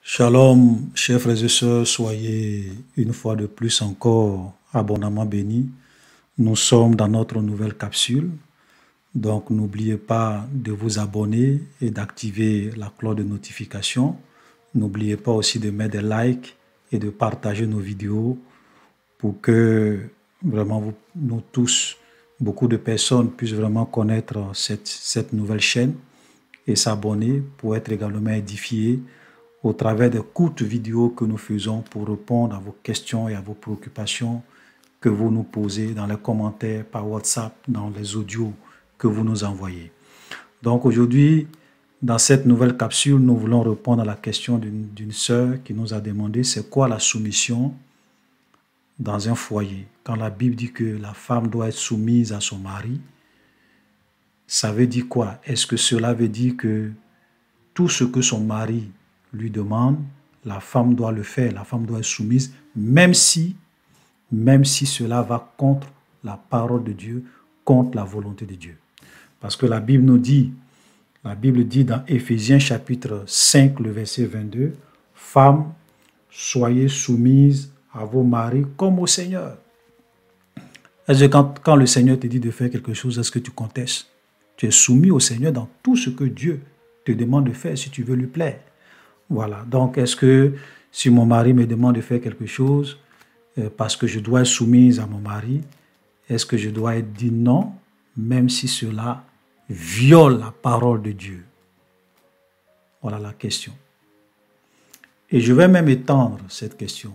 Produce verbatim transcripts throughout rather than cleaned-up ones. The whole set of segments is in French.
Shalom, chers frères et sœurs, soyez une fois de plus encore abondamment bénis. Nous sommes dans notre nouvelle capsule, donc n'oubliez pas de vous abonner et d'activer la cloche de notification. N'oubliez pas aussi de mettre des likes et de partager nos vidéos pour que vraiment vous, nous tous, beaucoup de personnes puissent vraiment connaître cette, cette nouvelle chaîne et s'abonner pour être également édifiés au travers des courtes vidéos que nous faisons pour répondre à vos questions et à vos préoccupations que vous nous posez dans les commentaires, par WhatsApp, dans les audios que vous nous envoyez. Donc aujourd'hui, dans cette nouvelle capsule, nous voulons répondre à la question d'une sœur qui nous a demandé c'est quoi la soumission dans un foyer. Quand la Bible dit que la femme doit être soumise à son mari, ça veut dire quoi? Est-ce que cela veut dire que tout ce que son mari lui demande, la femme doit le faire, la femme doit être soumise, même si, même si cela va contre la parole de Dieu, contre la volonté de Dieu. Parce que la Bible nous dit, la Bible dit dans Éphésiens chapitre cinq, le verset vingt-deux, « Femmes, soyez soumises à vos maris comme au Seigneur. » Est-ce que quand, quand le Seigneur te dit de faire quelque chose, est-ce que tu contestes? Tu es soumis au Seigneur dans tout ce que Dieu te demande de faire si tu veux lui plaire. Voilà, donc est-ce que si mon mari me demande de faire quelque chose euh, parce que je dois être soumise à mon mari, est-ce que je dois être dit non, même si cela viole la parole de Dieu? Voilà la question. Et je vais même étendre cette question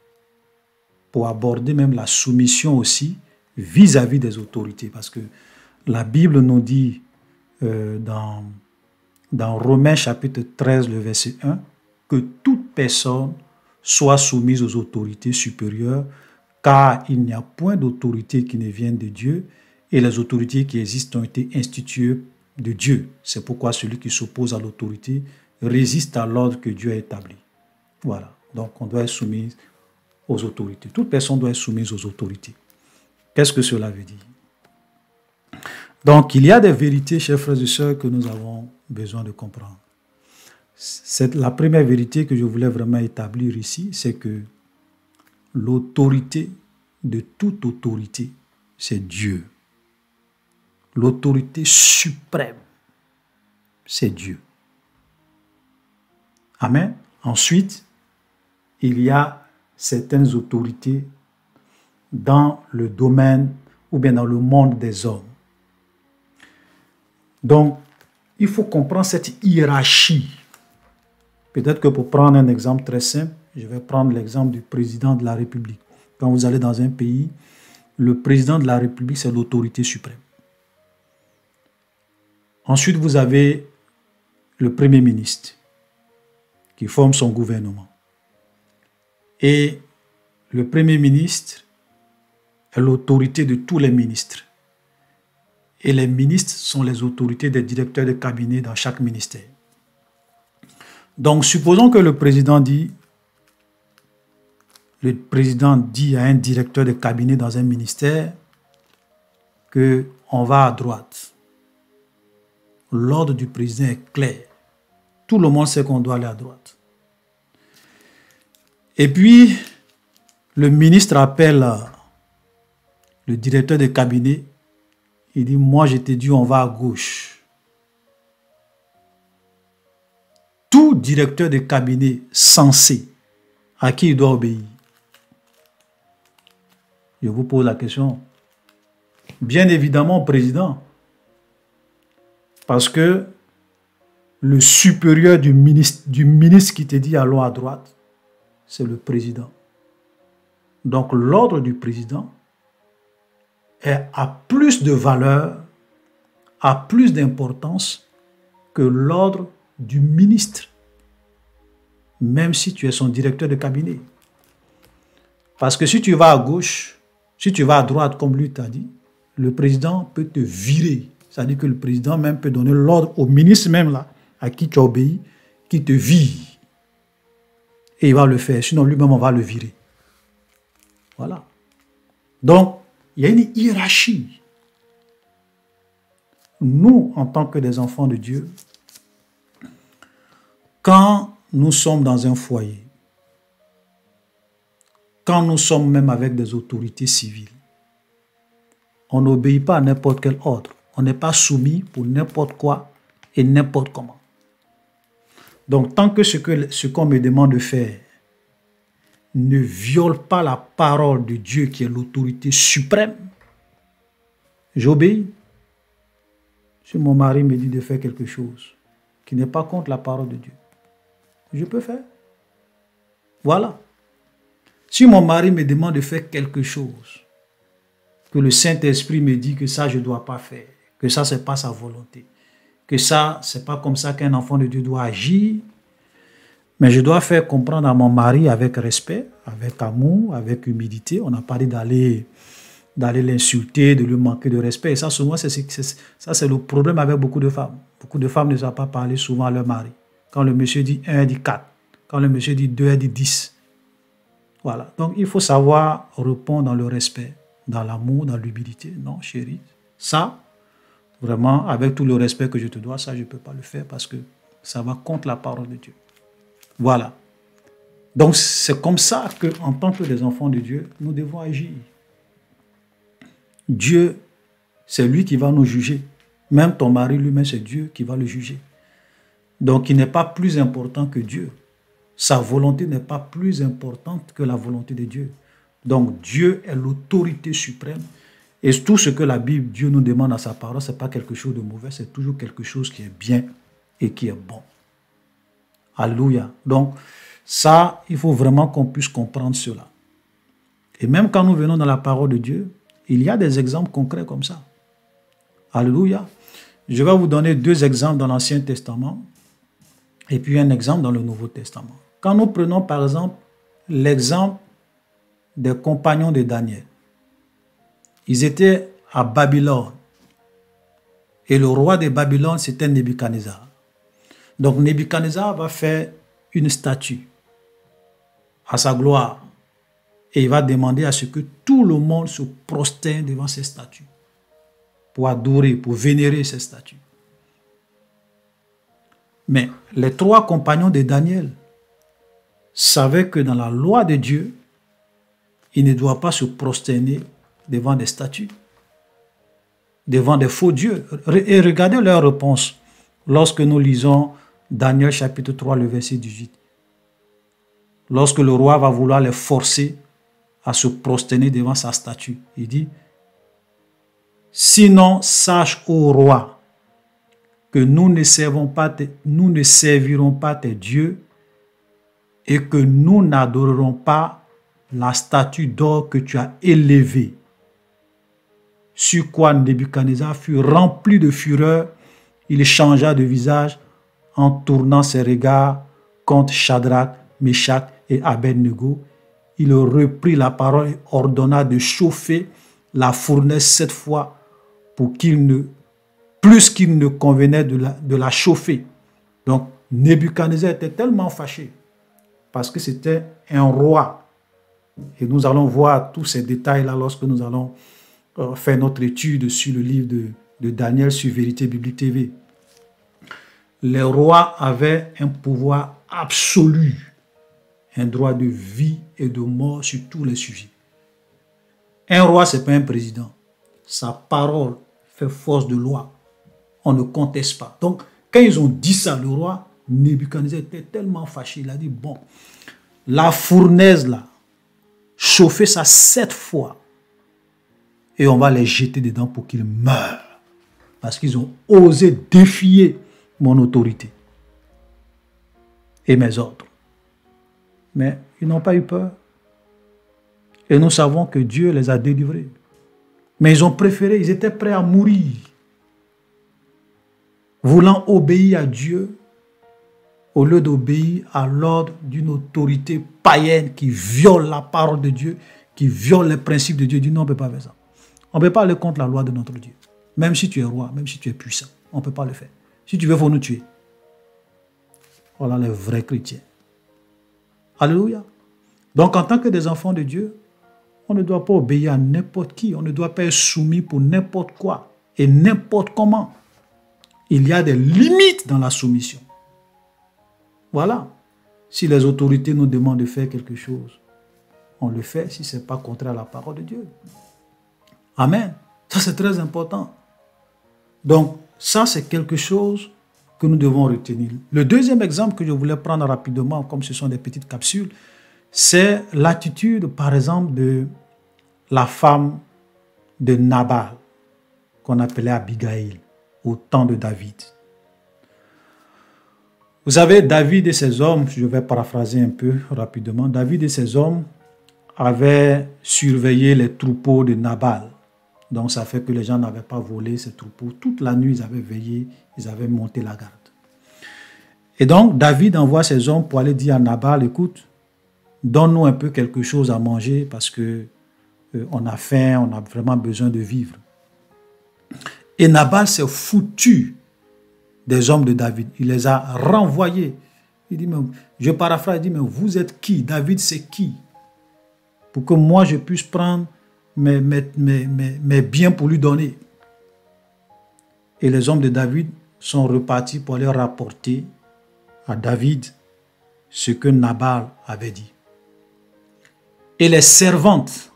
pour aborder même la soumission aussi vis-à-vis des autorités. Parce que la Bible nous dit euh, dans... dans Romains chapitre treize, le verset un, que toute personne soit soumise aux autorités supérieures, car il n'y a point d'autorité qui ne vienne de Dieu, et les autorités qui existent ont été instituées de Dieu. C'est pourquoi celui qui s'oppose à l'autorité résiste à l'ordre que Dieu a établi. Voilà, donc on doit être soumis aux autorités. Toute personne doit être soumise aux autorités. Qu'est-ce que cela veut dire? Donc, il y a des vérités, chers frères et sœurs, que nous avons besoin de comprendre. C'est la première vérité que je voulais vraiment établir ici, c'est que l'autorité de toute autorité, c'est Dieu. L'autorité suprême, c'est Dieu. Amen. Ensuite, il y a certaines autorités dans le domaine ou bien dans le monde des hommes. Donc, il faut comprendre cette hiérarchie. Peut-être que pour prendre un exemple très simple, je vais prendre l'exemple du président de la République. Quand vous allez dans un pays, le président de la République, c'est l'autorité suprême. Ensuite, vous avez le Premier ministre qui forme son gouvernement. Et le Premier ministre est l'autorité de tous les ministres. Et les ministres sont les autorités des directeurs de cabinet dans chaque ministère. Donc, supposons que le président dit, le président dit à un directeur de cabinet dans un ministère qu'on va à droite. L'ordre du président est clair. Tout le monde sait qu'on doit aller à droite. Et puis, le ministre appelle le directeur de cabinet. Il dit, moi je t'ai dit, on va à gauche. Tout directeur de cabinet censé, à qui il doit obéir? Je vous pose la question. Bien évidemment au président. Parce que le supérieur du ministre, du ministre qui te dit allons à droite, c'est le président. Donc l'ordre du président a plus de valeur, a plus d'importance que l'ordre du ministre, même si tu es son directeur de cabinet. Parce que si tu vas à gauche, si tu vas à droite, comme lui t'a dit, le président peut te virer. C'est-à-dire que le président même peut donner l'ordre au ministre même là, à qui tu as obéi, qui te vire. Et il va le faire, sinon lui-même on va le virer. Voilà. Donc, il y a une hiérarchie. Nous, en tant que des enfants de Dieu, quand nous sommes dans un foyer, quand nous sommes même avec des autorités civiles, on n'obéit pas à n'importe quel ordre. On n'est pas soumis pour n'importe quoi et n'importe comment. Donc, tant que ce que ce qu'on me demande de faire ne viole pas la parole de Dieu qui est l'autorité suprême, j'obéis. Si mon mari me dit de faire quelque chose qui n'est pas contre la parole de Dieu, je peux faire. Voilà. Si mon mari me demande de faire quelque chose, que le Saint-Esprit me dit que ça, je ne dois pas faire, que ça, ce n'est pas sa volonté, que ça, ce n'est pas comme ça qu'un enfant de Dieu doit agir, mais je dois faire comprendre à mon mari avec respect, avec amour, avec humilité. On n'a pas dit d'aller d'aller l'insulter, de lui manquer de respect. Et ça, souvent, c'est, c'est, ça, c'est le problème avec beaucoup de femmes. Beaucoup de femmes ne savent pas parler souvent à leur mari. Quand le monsieur dit un, elle dit quatre. Quand le monsieur dit deux, elle dit dix. Voilà. Donc, il faut savoir répondre dans le respect, dans l'amour, dans l'humilité. Non, chérie, ça, vraiment, avec tout le respect que je te dois, ça, je ne peux pas le faire parce que ça va contre la parole de Dieu. Voilà. Donc, c'est comme ça qu'en tant que des enfants de Dieu, nous devons agir. Dieu, c'est lui qui va nous juger. Même ton mari lui-même, c'est Dieu qui va le juger. Donc, il n'est pas plus important que Dieu. Sa volonté n'est pas plus importante que la volonté de Dieu. Donc, Dieu est l'autorité suprême. Et tout ce que la Bible, Dieu nous demande à sa parole, ce n'est pas quelque chose de mauvais, c'est toujours quelque chose qui est bien et qui est bon. Alléluia. Donc, ça, il faut vraiment qu'on puisse comprendre cela. Et même quand nous venons dans la parole de Dieu, il y a des exemples concrets comme ça. Alléluia. Je vais vous donner deux exemples dans l'Ancien Testament et puis un exemple dans le Nouveau Testament. Quand nous prenons par exemple l'exemple des compagnons de Daniel, ils étaient à Babylone et le roi de Babylone, c'était Nebuchadnezzar. Donc Nebuchadnezzar va faire une statue à sa gloire et il va demander à ce que tout le monde se prosterne devant ces statues pour adorer, pour vénérer ces statues. Mais les trois compagnons de Daniel savaient que dans la loi de Dieu, ils ne doivent pas se prosterner devant des statues, devant des faux dieux. Et regardez leur réponse lorsque nous lisons Daniel chapitre trois, le verset dix-huit. Lorsque le roi va vouloir les forcer à se prosterner devant sa statue, il dit: sinon, sache, ô roi, que nous ne servons pas tes, nous ne servirons pas tes dieux et que nous n'adorerons pas la statue d'or que tu as élevée. Sur quoi Nebuchadnezzar fut rempli de fureur, il changea de visage en tournant ses regards contre Shadrach, Meshach et Abednego. Il reprit la parole et ordonna de chauffer la fournaise sept fois pour qu'il ne, plus qu'il ne convenait de la, de la chauffer. Donc Nebuchadnezzar était tellement fâché parce que c'était un roi. Et nous allons voir tous ces détails-là lorsque nous allons euh, faire notre étude sur le livre de, de Daniel sur Vérité Biblique T V. Les rois avaient un pouvoir absolu, un droit de vie et de mort sur tous les sujets. Un roi, ce n'est pas un président. Sa parole fait force de loi. On ne conteste pas. Donc, quand ils ont dit ça, le roi Nebuchadnezzar était tellement fâché. Il a dit, bon, la fournaise là, chauffez ça sept fois et on va les jeter dedans pour qu'ils meurent. Parce qu'ils ont osé défier mon autorité et mes ordres. Mais ils n'ont pas eu peur. Et nous savons que Dieu les a délivrés. Mais ils ont préféré, ils étaient prêts à mourir. Voulant obéir à Dieu au lieu d'obéir à l'ordre d'une autorité païenne qui viole la parole de Dieu, qui viole les principes de Dieu. Dit non, on ne peut pas faire ça. On ne peut pas aller contre la loi de notre Dieu. Même si tu es roi, même si tu es puissant, on ne peut pas le faire. Si tu veux, il faut nous tuer. Voilà les vrais chrétiens. Alléluia. Donc, en tant que des enfants de Dieu, on ne doit pas obéir à n'importe qui. On ne doit pas être soumis pour n'importe quoi et n'importe comment. Il y a des limites dans la soumission. Voilà. Si les autorités nous demandent de faire quelque chose, on le fait si ce n'est pas contraire à la parole de Dieu. Amen. Ça, c'est très important. Donc, ça, c'est quelque chose que nous devons retenir. Le deuxième exemple que je voulais prendre rapidement, comme ce sont des petites capsules, c'est l'attitude, par exemple, de la femme de Nabal, qu'on appelait Abigail, au temps de David. Vous savez, David et ses hommes, je vais paraphraser un peu rapidement, David et ses hommes avaient surveillé les troupeaux de Nabal. Donc ça fait que les gens n'avaient pas volé ces troupeaux. Toute la nuit, ils avaient veillé, ils avaient monté la garde. Et donc David envoie ses hommes pour aller dire à Nabal, écoute, donne-nous un peu quelque chose à manger parce que euh, on a faim, on a vraiment besoin de vivre. Et Nabal s'est foutu des hommes de David. Il les a renvoyés. Il dit, mais, je paraphrase, il dit, mais vous êtes qui? David, c'est qui? Pour que moi, je puisse prendre mes, mes, mes, mes, mes biens pour lui donner. Et les hommes de David sont repartis pour aller rapporter à David ce que Nabal avait dit. Et les servantes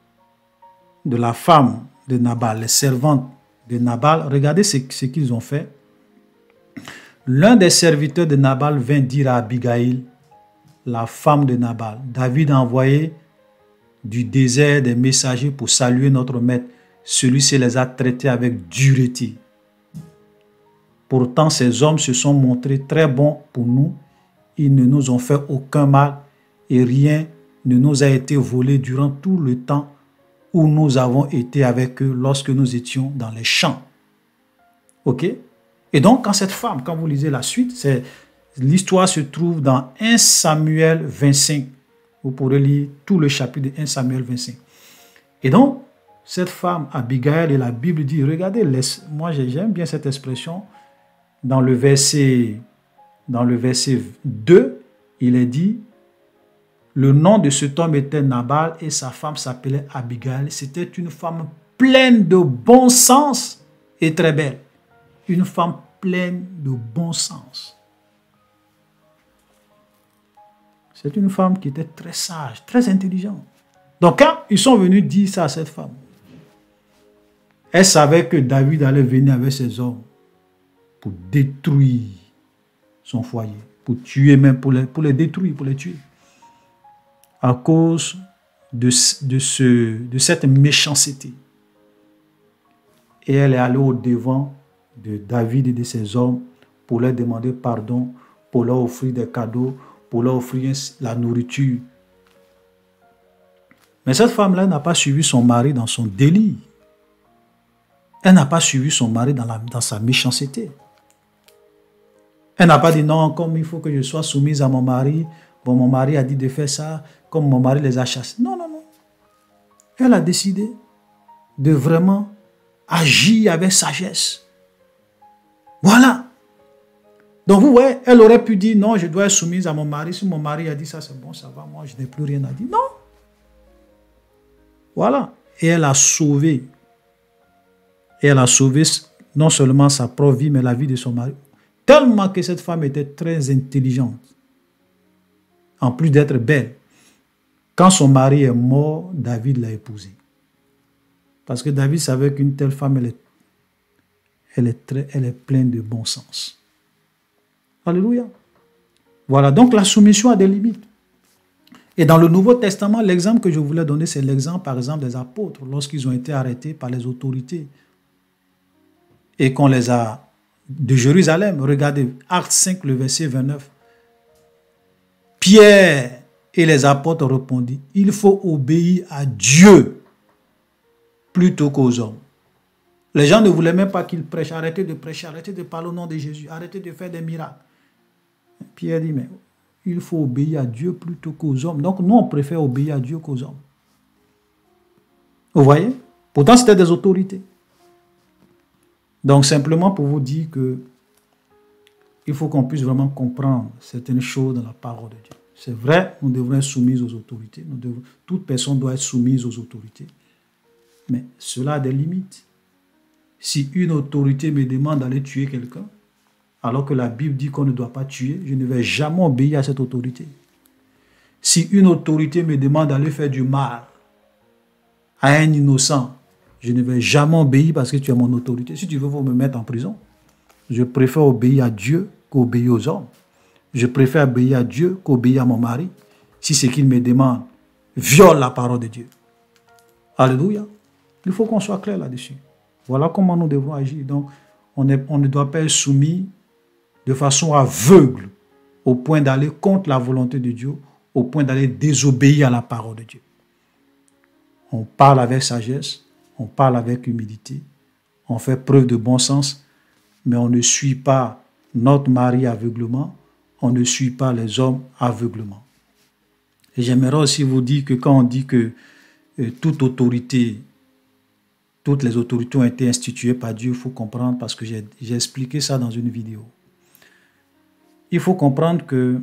de la femme de Nabal, les servantes de Nabal, regardez ce, ce qu'ils ont fait. L'un des serviteurs de Nabal vint dire à Abigail, la femme de Nabal, David a envoyé du désert des messagers pour saluer notre maître. Celui-ci les a traités avec dureté. Pourtant, ces hommes se sont montrés très bons pour nous. Ils ne nous ont fait aucun mal et rien ne nous a été volé durant tout le temps où nous avons été avec eux lorsque nous étions dans les champs. Ok? Et donc, quand cette femme, quand vous lisez la suite, l'histoire se trouve dans un Samuel vingt-cinq. Vous pourrez lire tout le chapitre de un Samuel vingt-cinq. Et donc, cette femme, Abigail, et la Bible dit, regardez, laisse, moi j'aime bien cette expression, dans le verset, dans le verset deux, il est dit, le nom de cet homme était Nabal et sa femme s'appelait Abigail. C'était une femme pleine de bon sens et très belle. Une femme pleine de bon sens. C'est une femme qui était très sage, très intelligente. Donc quand ils sont venus dire ça à cette femme, elle savait que David allait venir avec ses hommes pour détruire son foyer, pour tuer même, pour les, pour les détruire, pour les tuer. À cause de, de, ce, de cette méchanceté. Et elle est allée au devant de David et de ses hommes pour leur demander pardon, pour leur offrir des cadeaux, pour leur offrir la nourriture. Mais cette femme-là n'a pas suivi son mari dans son délit. Elle n'a pas suivi son mari dans, la, dans sa méchanceté. Elle n'a pas dit non, comme il faut que je sois soumise à mon mari, bon, mon mari a dit de faire ça, comme mon mari les a chassés. Non, non, non. Elle a décidé de vraiment agir avec sagesse. Voilà. Donc vous voyez, elle aurait pu dire non, je dois être soumise à mon mari. Si mon mari a dit ça, c'est bon, ça va, moi je n'ai plus rien à dire. Non. Voilà. Et elle a sauvé. Et elle a sauvé non seulement sa propre vie, mais la vie de son mari. Tellement que cette femme était très intelligente. En plus d'être belle. Quand son mari est mort, David l'a épousée. Parce que David savait qu'une telle femme, elle est, elle, est très, elle est pleine de bon sens. Alléluia. Voilà, donc la soumission a des limites. Et dans le Nouveau Testament, l'exemple que je voulais donner, c'est l'exemple, par exemple, des apôtres, lorsqu'ils ont été arrêtés par les autorités et qu'on les a de Jérusalem. Regardez, Actes cinq, le verset vingt-neuf. Pierre et les apôtres répondirent, il faut obéir à Dieu plutôt qu'aux hommes. Les gens ne voulaient même pas qu'ils prêchent. Arrêtez de prêcher, arrêtez de parler au nom de Jésus, arrêtez de faire des miracles. Pierre dit, mais il faut obéir à Dieu plutôt qu'aux hommes. Donc nous, on préfère obéir à Dieu qu'aux hommes. Vous voyez? Pourtant, c'était des autorités. Donc simplement pour vous dire que il faut qu'on puisse vraiment comprendre certaines choses dans la parole de Dieu. C'est vrai, nous devons être soumis aux autorités. Nous devons, toute personne doit être soumise aux autorités. Mais cela a des limites. Si une autorité me demande d'aller tuer quelqu'un, alors que la Bible dit qu'on ne doit pas tuer, je ne vais jamais obéir à cette autorité. Si une autorité me demande d'aller faire du mal à un innocent, je ne vais jamais obéir parce que tu es mon autorité. Si tu veux, vous me mettre en prison. Je préfère obéir à Dieu qu'obéir aux hommes. Je préfère obéir à Dieu qu'obéir à mon mari. Si ce qu'il me demande viole la parole de Dieu. Alléluia. Il faut qu'on soit clair là-dessus. Voilà comment nous devons agir. Donc, on, est, on ne doit pas être soumis de façon aveugle au point d'aller contre la volonté de Dieu, au point d'aller désobéir à la parole de Dieu. On parle avec sagesse, on parle avec humilité, on fait preuve de bon sens, mais on ne suit pas notre mari aveuglement, on ne suit pas les hommes aveuglement. Et j'aimerais aussi vous dire que quand on dit que euh, toute autorité, toutes les autorités ont été instituées par Dieu, il faut comprendre, parce que j'ai expliqué ça dans une vidéo. Il faut comprendre que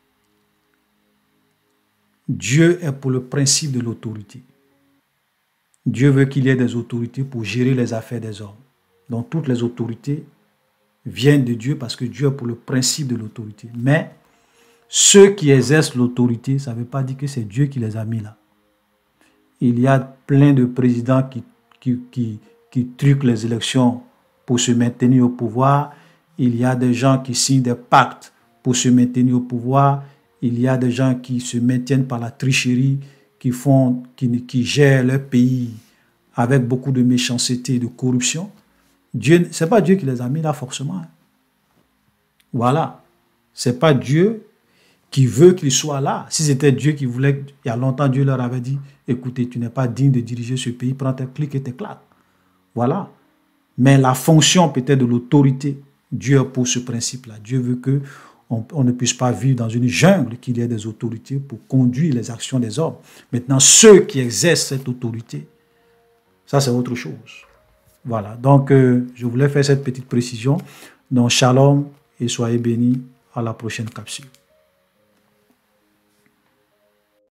Dieu est pour le principe de l'autorité. Dieu veut qu'il y ait des autorités pour gérer les affaires des hommes. Donc toutes les autorités viennent de Dieu parce que Dieu est pour le principe de l'autorité. Mais ceux qui exercent l'autorité, ça ne veut pas dire que c'est Dieu qui les a mis là. Il y a plein de présidents qui, qui, qui, qui truquent les élections pour se maintenir au pouvoir. Il y a des gens qui signent des pactes pour se maintenir au pouvoir. Il y a des gens qui se maintiennent par la tricherie, qui, font, qui, qui gèrent leur pays avec beaucoup de méchanceté et de corruption. Dieu, ce n'est pas Dieu qui les a mis là forcément. Voilà. Ce n'est pas Dieu qui veut qu'ils soient là. Si c'était Dieu qui voulait, il y a longtemps, Dieu leur avait dit, écoutez, tu n'es pas digne de diriger ce pays, prends tes clics et tes claques. Voilà. Mais la fonction peut-être de l'autorité, Dieu est pour ce principe-là. Dieu veut que on, on ne puisse pas vivre dans une jungle, qu'il y ait des autorités pour conduire les actions des hommes. Maintenant, ceux qui exercent cette autorité, ça c'est autre chose. Voilà. Donc, euh, je voulais faire cette petite précision. Donc, shalom et soyez bénis. À la prochaine capsule.